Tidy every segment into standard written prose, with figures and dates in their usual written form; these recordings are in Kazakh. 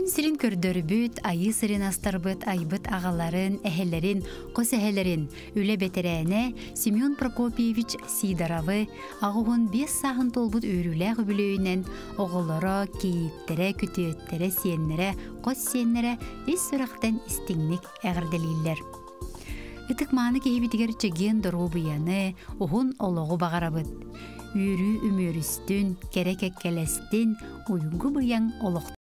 Күн сирин көрдөрбүт, айы сирин астарбыт, айбыт ағаларын, әхелерин, қос әхелерин үле бетерәне Семен Прокопьевич Сидоровы ағуғын 5 сағын толбут өріләғ бүлөйінен оғылары, кейіттере, күтіөттере, сиеннере, қос сиеннере ес сұрақтан істіңнік әғірделейлер. Үтік маны кейбітігер чеген дұру бұяны, оғын олығы бағарабыд. Үрі үмөрістін, керекеккелестін, ойынғы бұян олық.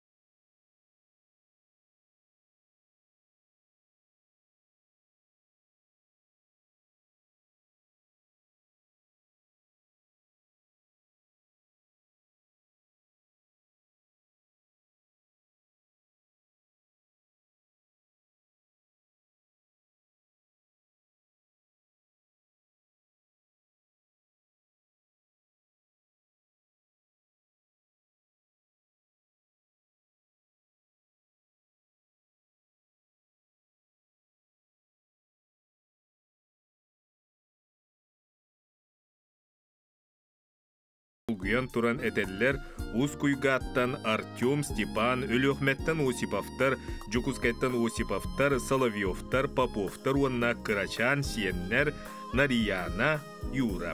Угуян туран этеллер Ускуйгаттан Артем, Степан, Өлөхметтен Осиповтар, Жукускайттан Осиповтар, Соловьевтар, Поповтар, уанна Кырачан, Сиеннер, Нарияна, Юра.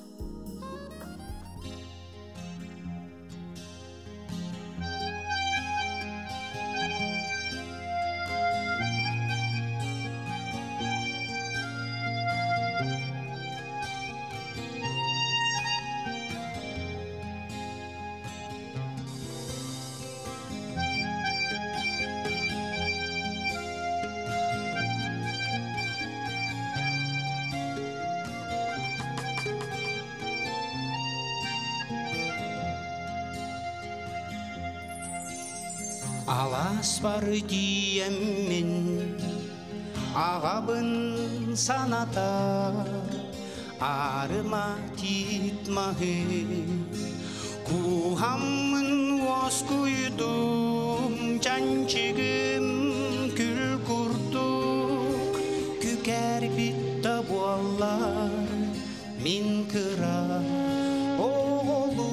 Алас бар диеммен ағабын саната арыма титмахы кухамын оскуйдум жанчыгым күл курдук күкер битта болар min kıra oğlu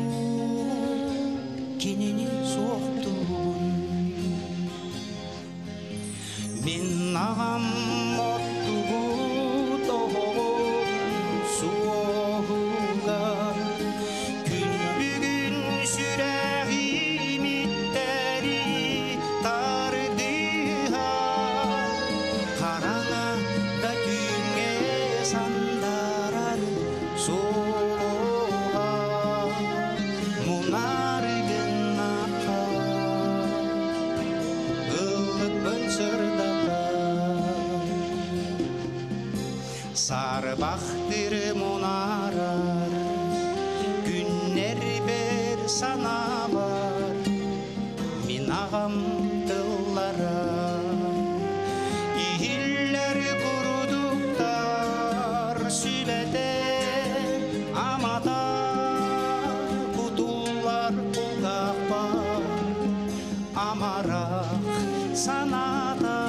kinini soğuttun min ağam mottuğu doğum soğuğa gün bugün sürer ümitleri tardıha karana da güne sandarar soğuğa munar gınaka ılık bölsürdaka sarbahtır munarar günler bir sana var min ağam tıllara ihiller kuruduklar sülede amada kutullar ukakpa amarak sana da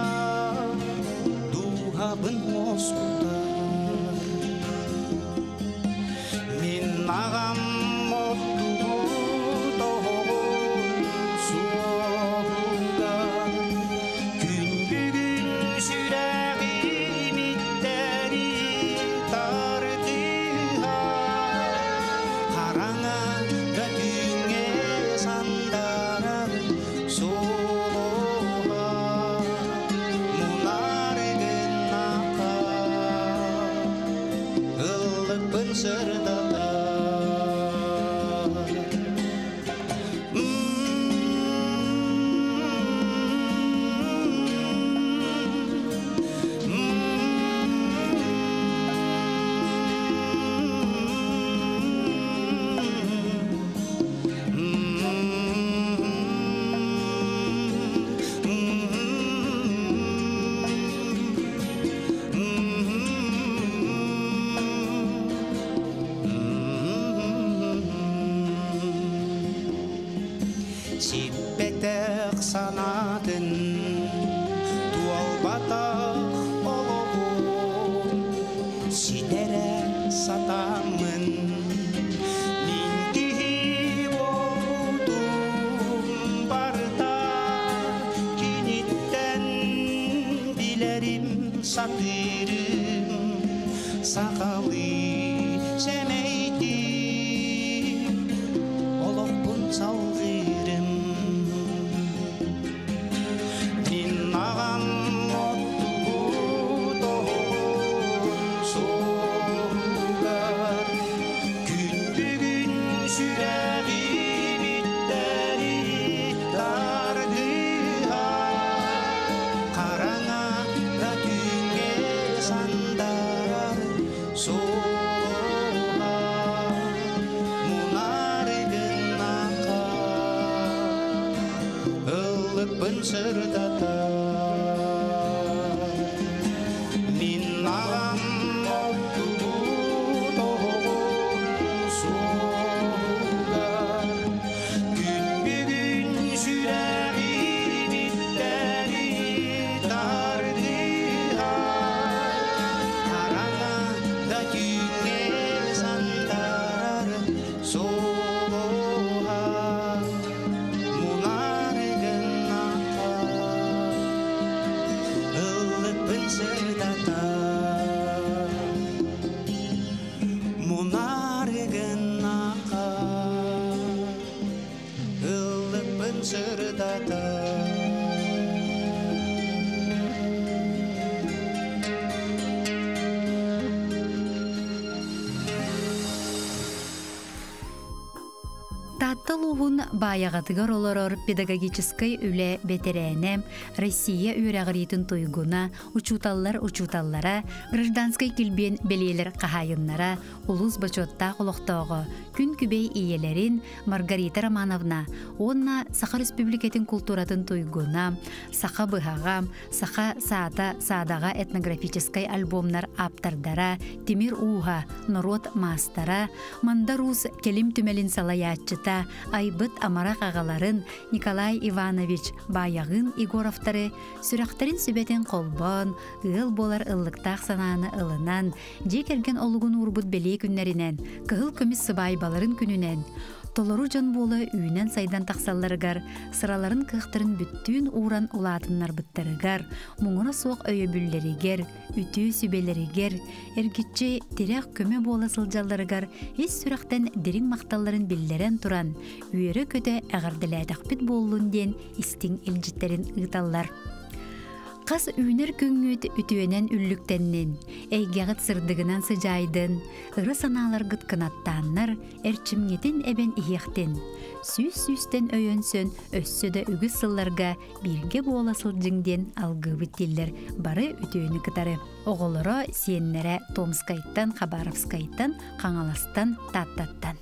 duhabın moskutar min ağam mottuğu doğum soğuğa gün bugün sürer ümitleri tardıha karana da güne sandarar soğuğa munar gınaka ılık bınsırdalar Sippetek sanatın tual batak oluğum sidere satamın mintihi oldum barda satırım sakalı semeyti olokpun salgırım din ağam mutlu doğur soğuklar gün bugün süreği bitteri dardı karana da tünge sandar soğuğa munargın aka ılıkpın sırdata min ağam mutlu doğur soğuklar gün bugün süreği bitteri dardı karana da tünge sandar soğuğa munargın aka ılıkpın sırdata munargın aka ılıkpın sırdata Таттылуғын баяғатыгар олорор педагогической үле бетерәнем Россия үйрәғыретін тойгуна, учуталлара, гражданской килбен белелер қахайыннара, улус бачотта қолықтауғы, күн күбей иелерин Маргарита Романовна, онна Саха Республикетін культуратын тойгуна, Саха быхаға, Саха саадаға этнографической альбомнар аптардара, Тимир Уға, Народ мастара, Мандарус келим түмелин салаятчыта, айбыт амарақ ағаларын Николай Иванович Баяғын Игоровтары сүрәқтерін сүбетін қолбон, ыл болар ыллықтақ сананы ылынан, жекерген олығын урбут белей күннерінен, кығыл көміс сыбайбаларын күнінен, толору жон болы үйінен сайдан тақсаларыгар, сыраларын кықтырын бүттүүн уран улатыннар бұттарыгар, мұңына соқ өйөбүллерігер, үтүү сүбелерігер, эргитче терек көмі болы сылжаларыгар, ес сүрақтен дерин мақталарын биллерен туран, үйері көті әғарділәдіқ бүт болуын ден истин илжиттерін ұйталлар. Қас үйнер күңгөт үтүенен үллүктеннен, әйгәғыт сырдығынан сыжайдын, ыры саналар гыт кынаттаннар, әрчімнетін әбен иектен. Сүйс-сүйстен өйөнсön, өссөді үгіз сылларға бірге бола сылжыңден алгыбыт диллер бары үтүені кытары. Оғылыра сиеннері Томскайттан, Хабаровскайттан, Қаңаластан, Таттаттан.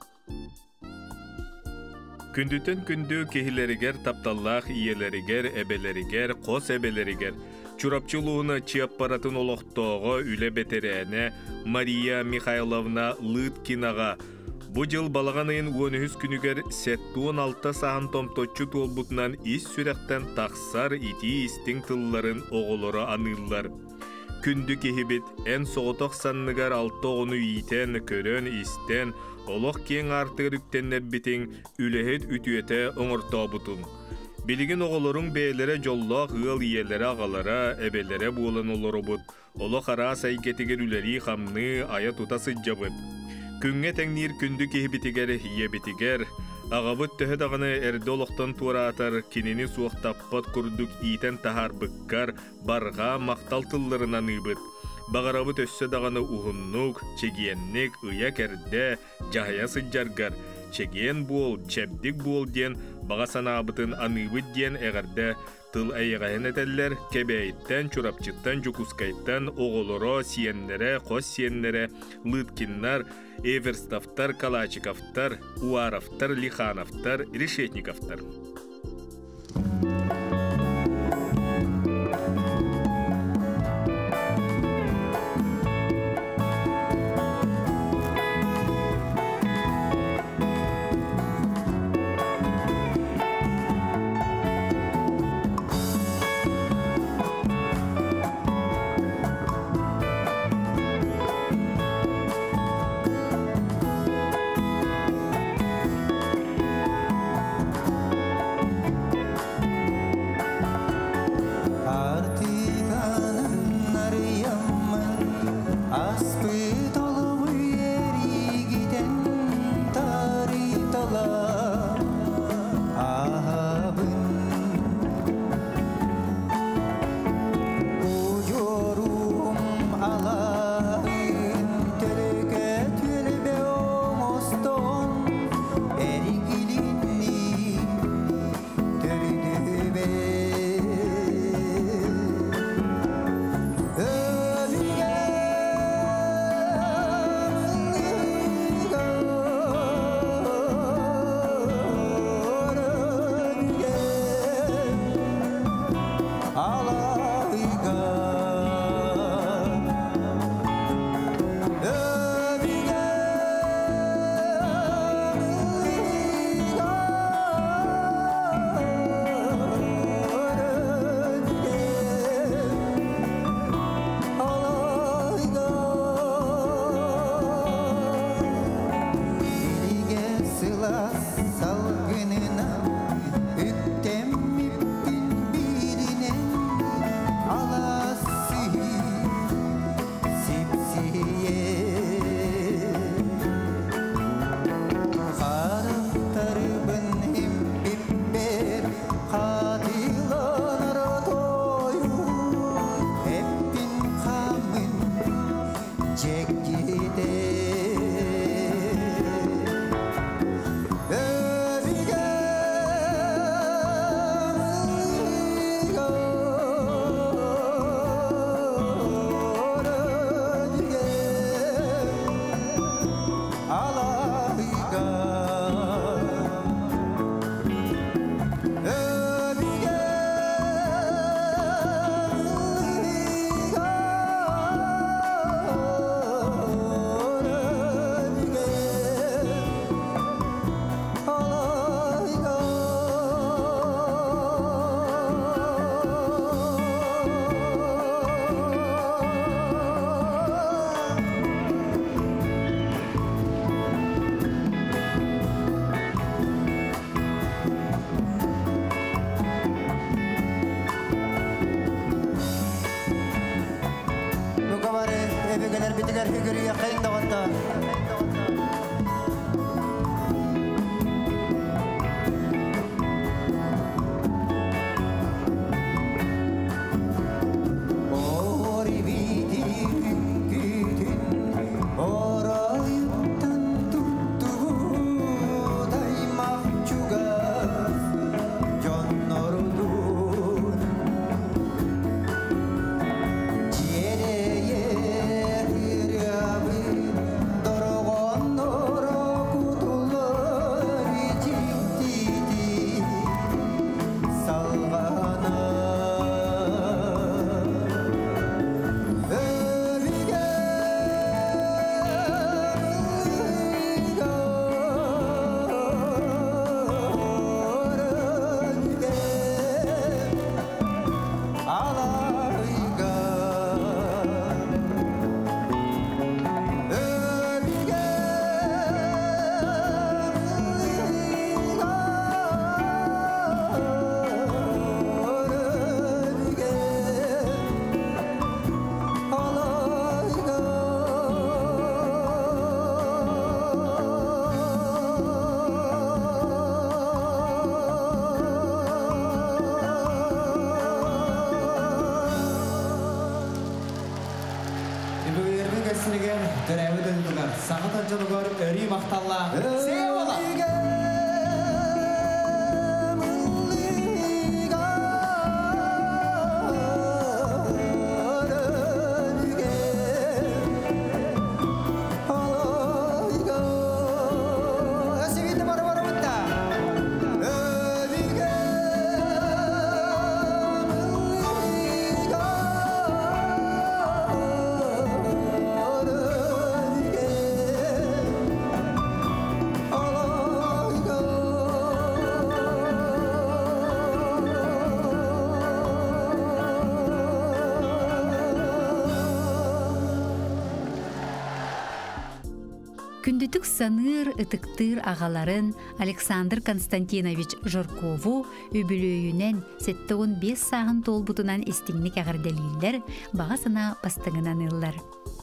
Күндүтен күндү кехилеригер тапталлах иелеригер, эбелеригер, қос эбелеригер. Чурапчылуына чиаппаратын олоқтоғы үле бетерәне Мария Михайловна Лыткинаға бу жыл балағанайын 13 күнігер 16 сахан томточчу толбутынан ис сүрәқтен тақсар ити истің тылларын оғылары аныллар. Күнді кехибит ән соғытық санныгар 6-10 ийтен, көрін, истен, олық кен артығыр үктеннер бітін үлехет үтüete оңыртау бұтын. Білігін оғылырың бәйлері жоллақ ғыл иелері ағалара, әбелері болын олары бұт. Олық ара сайгетігер үлері қамны ая тұтасы жабыт. Күнге тәңнер күнді кехибитігер, ебитігер, ағабыт төхі дағыны әрді олықтан тура атар, кенені суықтаппат күрдік ийтен тахар бұққар, барға мақтал тылларынан ұйбыт. Бағарабыт өссі дағыны ұғыннук, чегеннік, ұя кәрді, жағая сыджаргар, чеген бол, чәбдік бол ден, баға санабытын аныбыт ден әғірді, тыл әйіғайын әтәллер, кәбәйттен, чурапчыттан, жукускайттан, оғылыро, сиеннері, қос сиеннері, Лыткиннар, Эверстафтар, Калачиковтар, Уаровтар, Лихановтар, Решетниковтар. Yer hügürüye kayın da vatta. Күндүтүк саныр ытыктыр агаларын Александр Константинович Жоркову үбүлөйүнен 7-5 сағын толбутунан истиңник агырделийлер бағасына бастыңынан ыллар.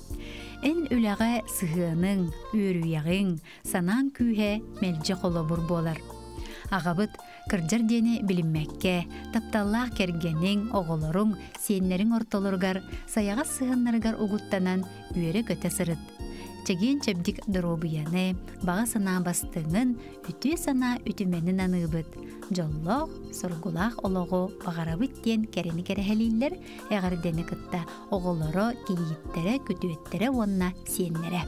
Эн үләгә сыһының, үрүягың, санан күйе мелже қолобур болар. Ағабыт кырджар дени билинмәккә, тапталлах кергенең, оғолорың, сеннерің ортолоргар, саяға сыһыннаргар угуттанан үйері көтә сырыт. Чеген чәбдик дробияны, баға сана бастыңын, үті сана үтіменін аныбыт. Жоллоқ, сұргулақ олығы бағарабыт ден кәрені кәрәхәлейлер, әғардені кытта оғылары, кейіттері, күтуеттері онна сеннері.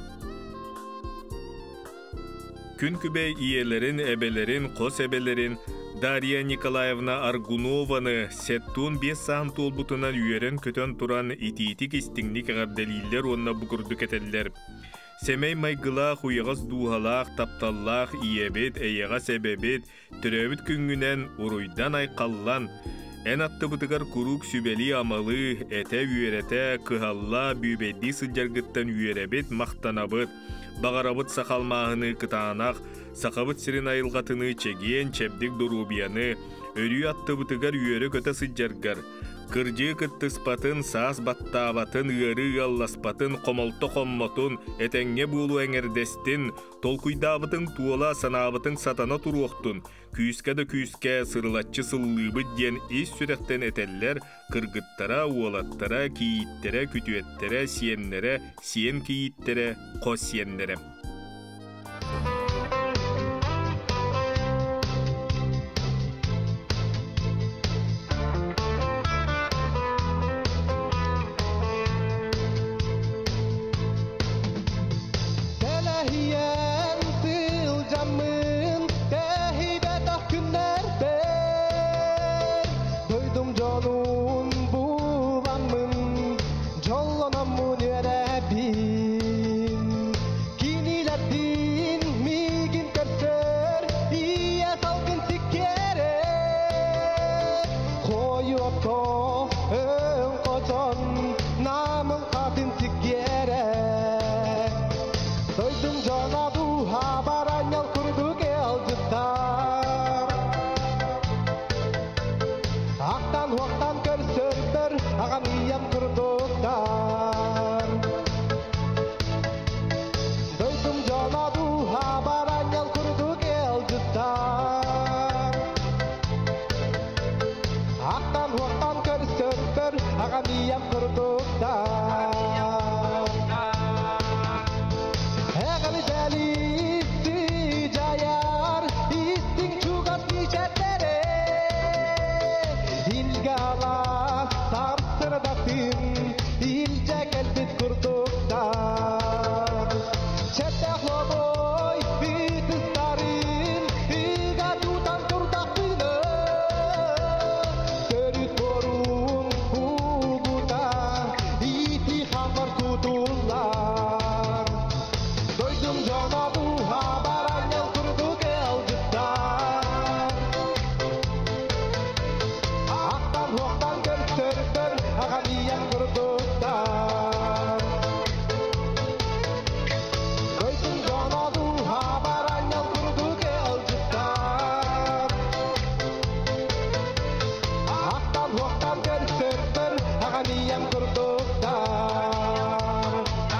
Күн күбей иелерин, әбелерин, қос әбелерин Дарья Николаевна Аргунованы 7-5 сағын толбутынан үйерен көтен туран ититик истиңник ағарделейлер онна бұқырды кәтелілер. Семей майгыла хуйығыз дуғалақ, тапталлақ, иебет, әйеға себебет, түрәбіт күнгінен ұруйдан айқаллан, ән атты бұтығар күрік сүбәли амалы, әтә үйерәтә, кығалла, бүйбәдді сылжаргыттан үйерәбет мақтанабыт, бағарабыт сақалмағыны кытанақ, сақабыт сирин айылғатыны чеген, чәбдік дұрубияны, өрі атты бұтығар үйері көті сылжаргар, кыржы кыттыспатын, саас баттабатын, ыры алласпатын, қомолты қоммотун, әтәңе бұлу әңердестін, толкуйдабытың туола санабытың сатана туруқтун, күйіскәді күйіске сырылатчы сыллыбыт ден ес сүрәқтен әтәллер, кыргыттара, уолаттара, кейіттері, күтуеттері, сиеннері, сиен кейіттері, қос сиеннері. Agamiyam kurdukta Egami delisti jayar Isting chugas kichetere İlgala samsırdatin İlce gelbit kurdukta Çete hloboy bitizdarin İga tutan kurdakını Törüt borun huguta İti hamar tutullar Doydum jona bu habaranyan kurduk elcittar Aktan huaktan görsörtör Agamiyan kurduktar Doydum jona bu habaranyan kurduk elcittar Aktan huaktan görsörtör Agamiyan kurduktar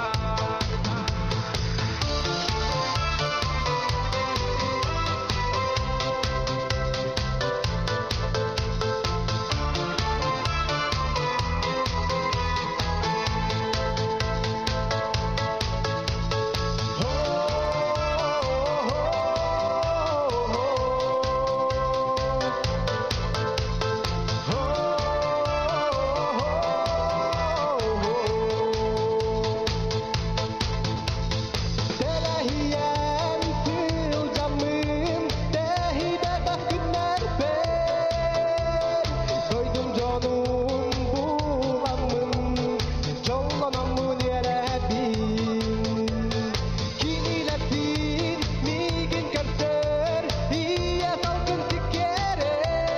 Telehiyen tül camım Tehide günler ben Doydum canım bulanmın Çoğlanamın yere bin Kiniletin migin kerser İye salgın sikere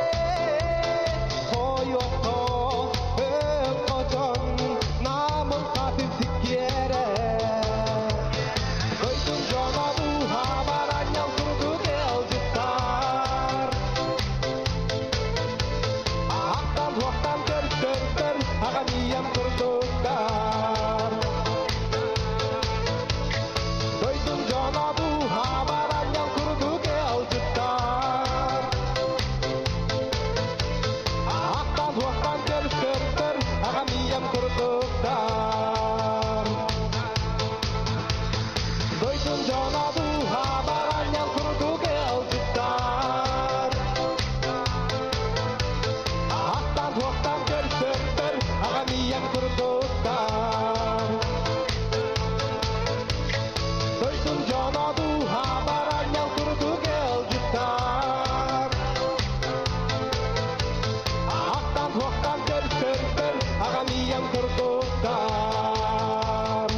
Koyokto öp kocan Namın katil sikere Doydum jona bu habaranyan kurduk elcittar Aktan huaktan görsörtör Agamiyam kurduktar Doydum jona bu habaranyan kurduk elcittar Aktan huaktan görsörtör Agamiyam kurduktar Doydum jona bu habaranyan kurduk elcittar Aktan huaktan görsörtör Agamiyam kurduktar Doydum jona bu habaranyan kurduk elcittar Aktan huaktan görsörtör Agamiyam kurduktar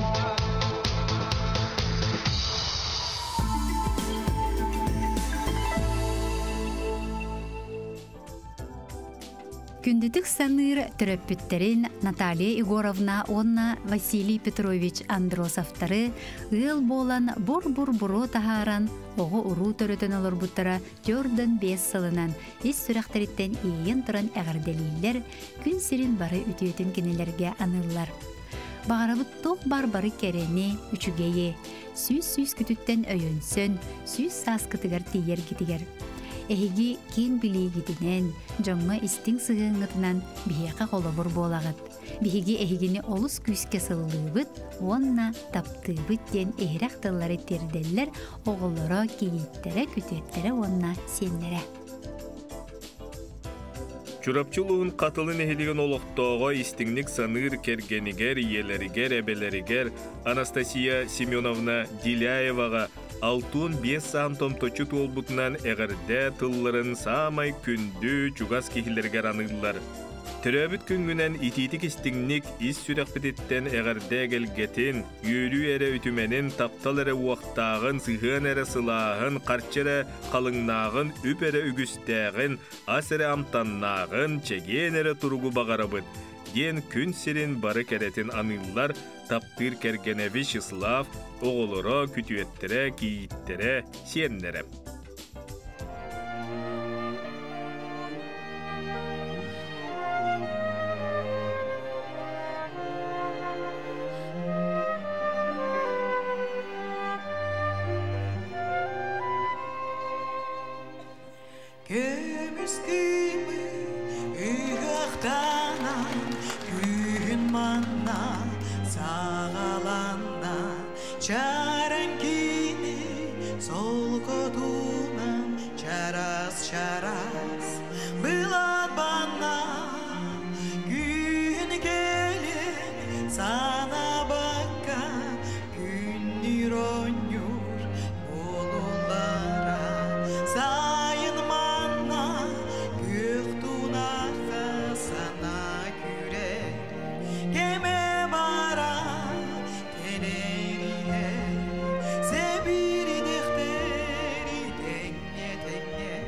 Күндүтүк саныр төрөппүттерин Наталья Егоровна онна Василий Петрович Андросовтары ыл болан бур-бур-буро тахаран ого уруу төрөтөн олорбуттара Жордан 5 сылынан ис сүрәхтериттен ийен туран әгәрделилер күн сирин бары үтүөтүн кинелерге аныллар. Багарабыт тоқ бар-бары керени үчүгейе, сүз күтүттен өйөнсөн, сүз саскытыгар тиер гитигер. Эһиги кең билигидинен, жоңма истиң сыгыңытынан бияка колобур болагыт. Биһиги эһигини олус күскө сыллыыбыт, онна таптыыбыт ден эһирах тыллары терделлер, оголлоро, кийиттере, күтүеттере, онна сеннере. Чурапчылуун катылын эхилиген олохтоого истиңник саныр кергенигер, иелеригер, эбелеригер Анастасия Семеновна Диляевага алтын 5 сантом точут олбутунан эгерде тылларын самай күндү чугас кихилерге аныллар. Төрөбүт күнгүнен ититик истиңник ис сүрәкпететтен эгерде келгетин, үйрүү эре үтүменин таптал эре уактагын, сыгын эре сылаагын, карчере калыңнаагын, үп эре үгүстәгын, ас эре амтаннаагын, чеген эре туругу багарабыт. Ден күн сирин бары керетин аныллар таптыр кергене Вячеслав, оголоро, күтүеттере, кийиттере, сиеннере. Kömüskümü üğüqtanan Çarankini sol kotunan çaras Bılat bana gün gelin sana bakka gündür oynuyor olulara sayın manna göktuna sana güre keme bara tenerihe sebir defteri tenge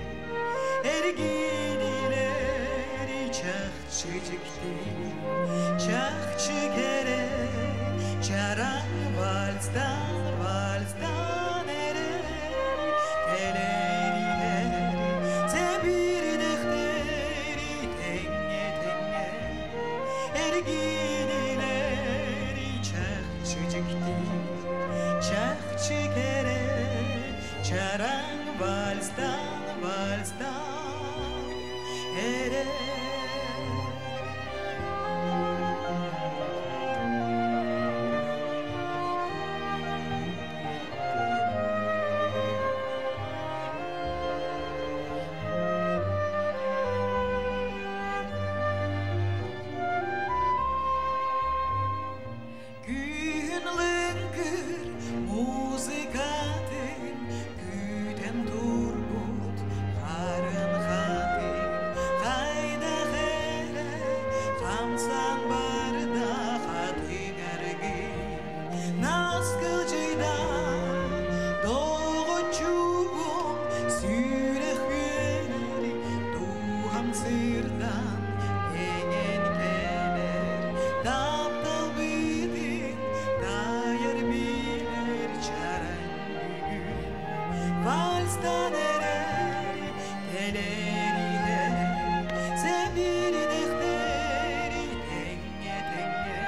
ergidileri çakçıcıktı çakçı kere çaran valstan ere telerihe sebir defteri tenge ergidileri çakçıcıktı çakçı kere çaran valstan ere Gün lıngır muzikatın güden turbut karın hatin kayda hele kamsan barda hatin ergi naskıl ceyda doğu çuğum sürek güleri duham sırdan yengen keler taptal bidin dayar bilir çaren gün valstan erer teleri her sebir defteri tenge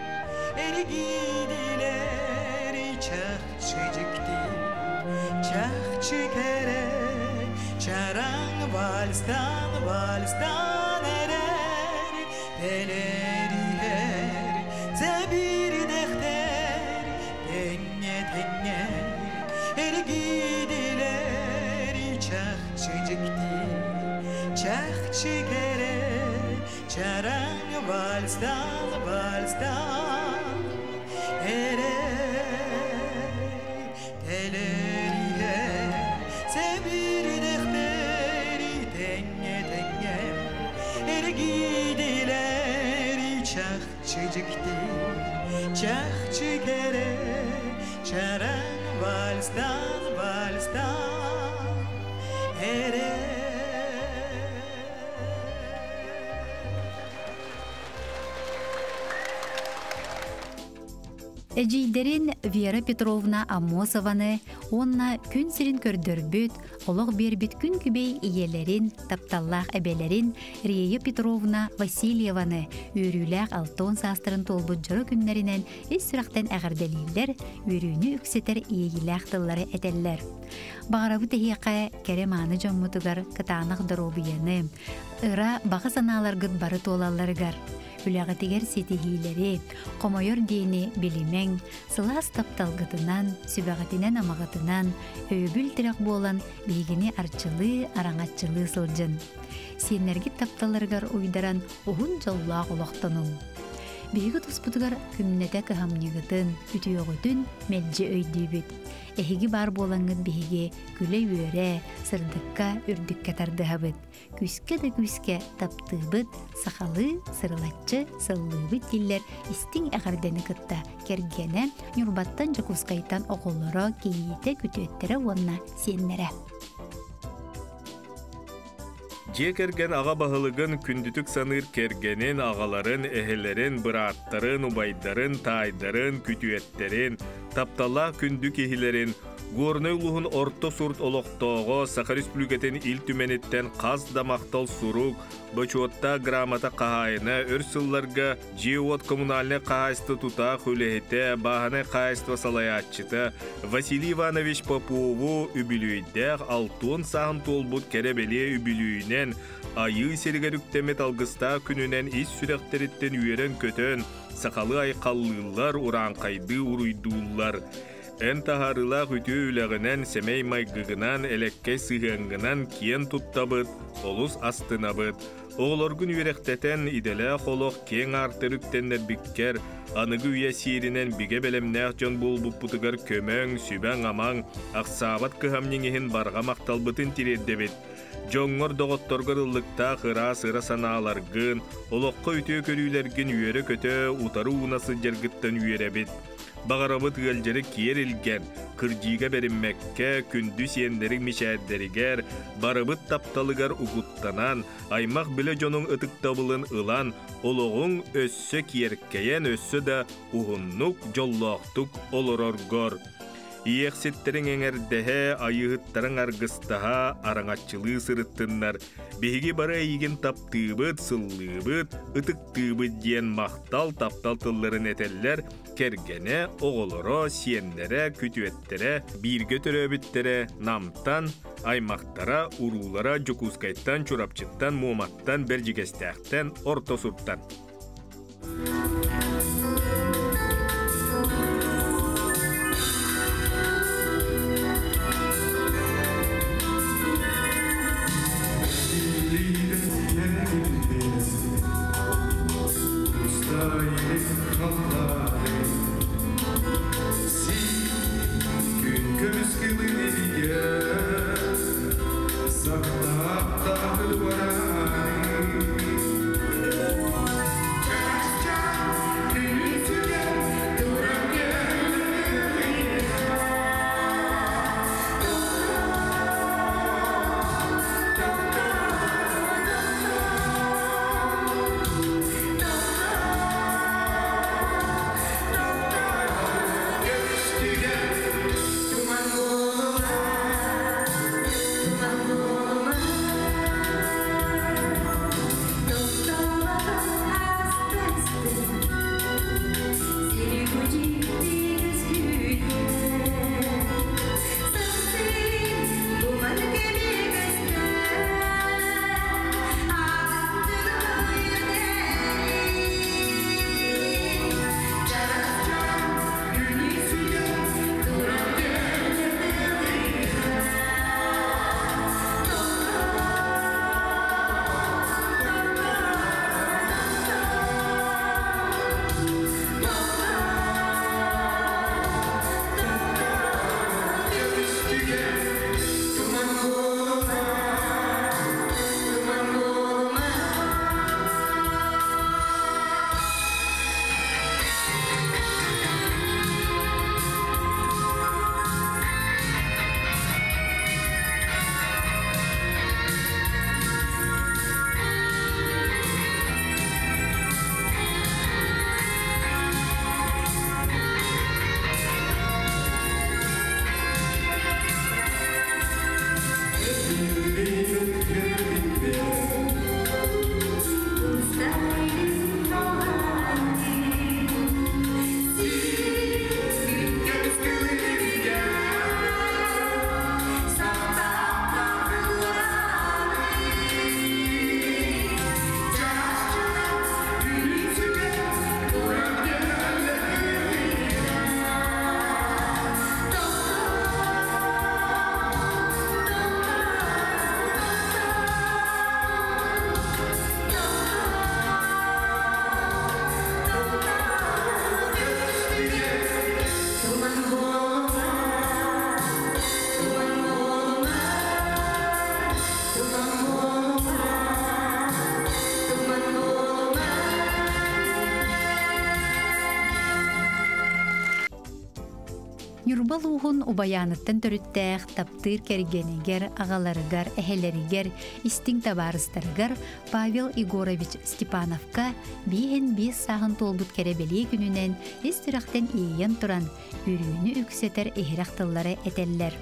ergidileri çakçıcıktı çakçı kere çaran valstan erer teleri her sebir defteri tenge ergidileri çakçıcıktı çakçı kere çaran valstan erer teleri her sebir defteri tenge ergidileri çakçıcıktı çakçı kere çaran valstan erer Эжийдерин Вера Петровна Амосованы, онна күн сирин көрдөрбүт, олог бербит күн күбей иелерин, тапталлах эбелерин Рия Петровна Васильеваны үрүләк алтон састырын толбут жыры күннәринен эс сүрәктен әгәрделилер, үрүнү үксетер иеләк тыллары этеллер. Багарабы техиякка кереманы жоммутугар кытанак дробияны, ыра бага саналар гыт бары толалларыгар. Үләгәтигер сетихилери, комойор дейни билимен, сылас тапталгытынан, сүбәгәтинен амагытынан, өбүл тирак болан бейгини арчылы, араңатчылы сылжын. Сенерги тапталарыгар уйдаран уһун жоллаак улактанум. Бейги туспутугар күмнете кыхамнигытын, үтүөгөтүн мелжи өйдүүбүт. Эхиги бар болаңыт бейги күле үйөрэ, сырдыкка, үрдүкке тардыхабыт. Күске да күске таптыбыт, сахалы, сырылатчы, сыллыбыт диллер истиң әгәрдені кытта кергене, юрбаттан жакускайтан оголлоро кейите күтүөттері онна сеннере. Же керген аға бағылығын күндүтік саныр кергенин ағаларын, эхелерин, быраттарын, убайдарын, тайдарын, күтүеттерин, таптала күндүк эхилерин, горны улуғын орто сурт олоқтоғы Саха Республикатын ил түменеттен қаз дамақтал сурук, бачуотта грамота қағайына өрсылларға Жиот коммунальны қағайсты тута хүлехете, бағаны қағайсты салаятчыты Василий Иванович Попову үбілуйдәқ алтын сағын толбут керебеле үбілуйнен айы сергеріктемет алғыста күнінен ис сүректеріттен үйерен көтін Сақалы айқаллылар уранқайды уруйдулар. En taharıla hütü üleğinen semey maygıgınan elekke sığıngınan kiyen tuttabıt, olus astınabıt. Oğlorgun yürekteten idele xolok ken artırıktenler bikker, anıgı üye sirinen bige belemnähjon bulbuputugar kömöň, süben aman, aksabat kıhamniŋihin barga maktalbıtın tireddebit. Joňňor dogottorgar ıllıkta hıra sıra sanaalargın, olokka ütü körülergin üyere kötö utarı unası jergittan üyerebit. Bagarabıt gölceri kiyer ilgen, kırjiga berinmekke, kündüs yenderin mişädderiger, barabıt taptalıgar uguttanan, aymak bile jonun ıtıktabılın ılan, oloğun össö kiyerkeyen össö da uhunnuk, jolloqtuk olororgor. İyeksetlerin eňerdehe, ayıhıtların argıstaha, araňatçılığı sırıttınlar. Bihigi bara eýigin taptığıbıt, sıllıbıt, ıtıktığıbıt diyen mahtal taptal tılların eteller, kergene, oğoloro, siyenlere, kütüettere, bir götüröbüttere, namtan, aymaktara, urulara, jokuskayttan, çorapçıttan, mumattan, berjigestääkten, ortosurttan. Юрбалуғын убаяныттан төрүттәк таптыр кергенегер, ағаларыгар, әхелеригер, истин табарыстарыгар Павел Егорович Степановка бейін 5 сағын толбут керебелей күнінен естірақтен ийен туран үрүүнү үксетер эхирақтылары этеллер.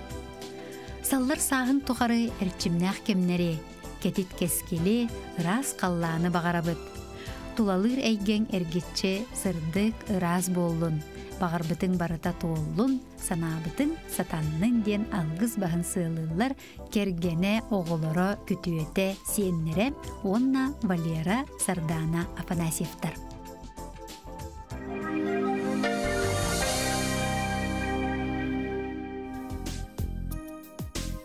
Саллар сағын тұқары әрчімнәқ кемнері, кетит кескелі, ырас қалланы бағарабыт. Тулалыр әйген әргетче сырдык ырас боллун. Бағарбытың барыта туоллун, санабытың сатаннын ден алгыз бағын сылылар кергене оғылары күтуете сиеннере онна Валера Сардана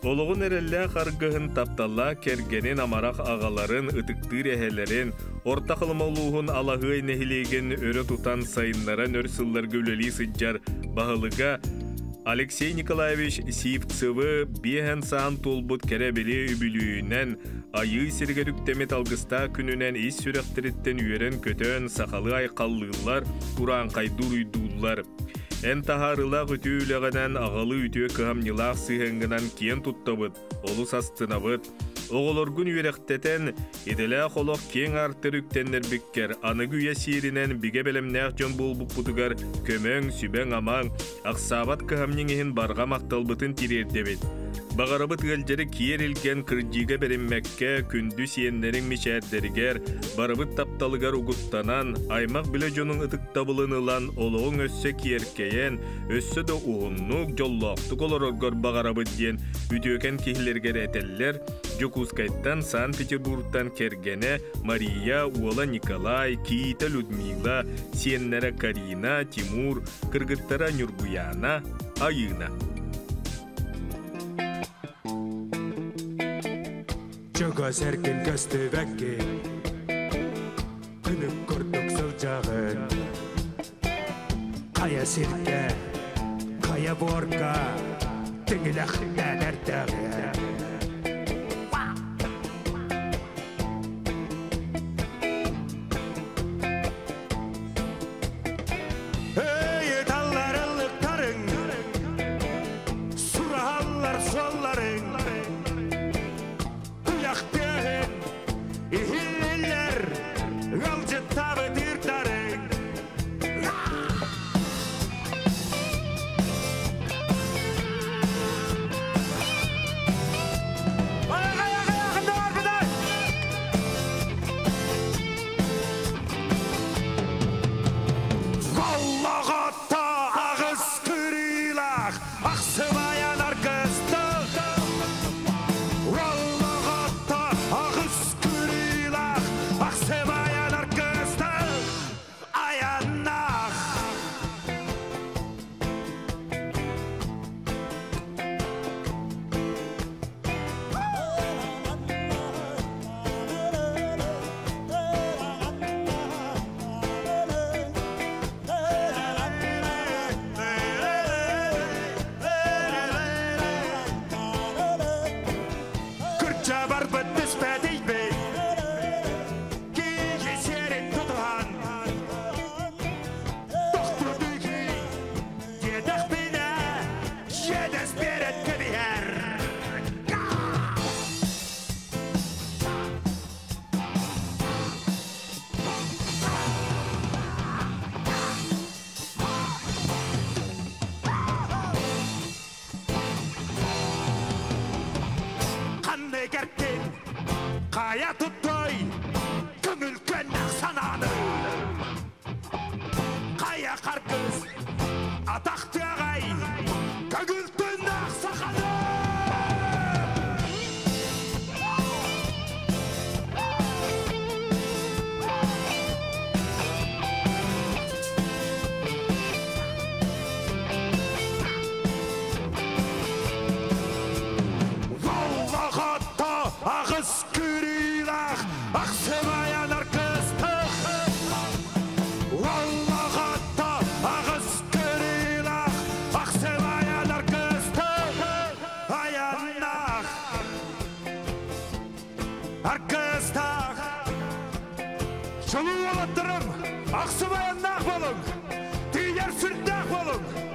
Oluğun erelle qargıhın taptalla kergenin amarak ağaların, ıtıktır ehelerin, orta kılmaluğun alahı nehilegen örü tutan sayınlara nörsıllar göleli sıccar bahılıga Alexey Nikolaevich Sivtsıvı bihen sağın tolbut kerebeli übülüğünen ayı sirgerüktemet algısta gününen is sürektiritten üyeren kötön sakalı aykallılar uran kaydur uydullar. En taharıla gütüğüleğenen ağalı ütüye kıhamnılaq sığengınan kiyen tuttabıt, olus astınabıt. Oğulorgun yürekteten edele xoloq keng artırüktenler bikker anı güye sirinen bige belemnäq jön bulbup butugar kömöň süben amaň aksabat kıhamniŋihin barga maktalbıtın tirerdebit. Bagarabıt geljeri kiyer ilgen kırjiga berenmekke kündüs yenlerin miçerderiger barabıt taptalıgar uguttanan aymak bile jonun ıtıktabılınılan oluğun össe kiyerkeyen össe de uğunnuk jolloqtuk olororgor bagarabıt diyen ütöken kihlerger eteller Jokuzkayttan Sankt-Peterburg'dan kergene Maria, Uola Nikolay, Kita Ludmila, Siennere Karina, Timur, Kırgıttara Nurguyana, Ayına. Joga serkin köstü väkki, kynük kurduk sılcağın. Kaya sirke, kaya vorka, tüngülekten ertağın. Hey dallar ılıktarın, surahallar solların. Uyakten ihiller, alcı tabi dirdarın. Ayakında var mıdır? Vallahatta ağız kırılak, aksımayan arkastık. Vallahatta ağız kırılak, aksımayan arkastık. Ayannak. Kırça barbet dispedey bey, ki yeserin tutuhan. Doktor düğü, yedek bine, yedes beret kebiher. Kanne gerkin, kaya tuttoy, köngül könnek sananı. Kaya karkız, atak tüagay, köngül tönnek sakanı. Vallahatta ağız kırılak, aksımayan arkastık. Vallahatta ağız kırılak, aksımayan arkastık. Ayannak, arkastık. Şunu yalattırım, aksımayannak bolun, diğer sürtnak bolun.